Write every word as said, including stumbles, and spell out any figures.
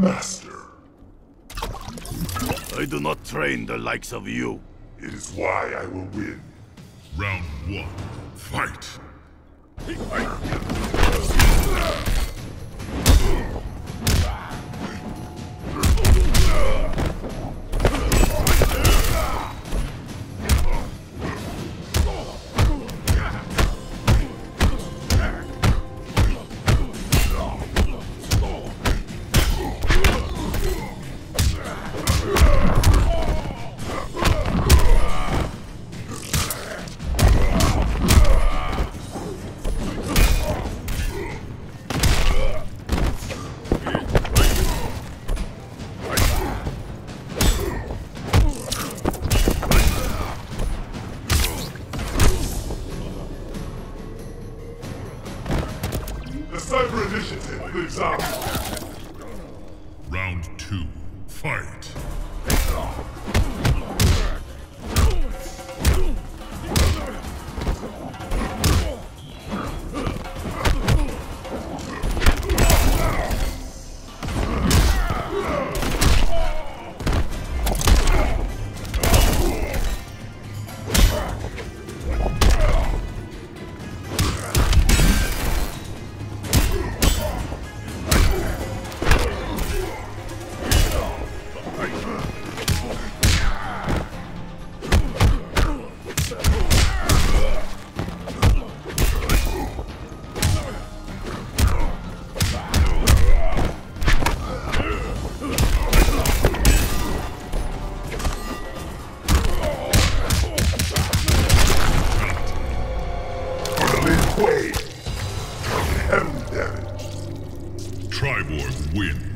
Master. I do not train the likes of you. It is why I will win. Round one, fight! The Cyber Initiative lives on. Round two, fight! Way. Heavy damage. Triborg wins.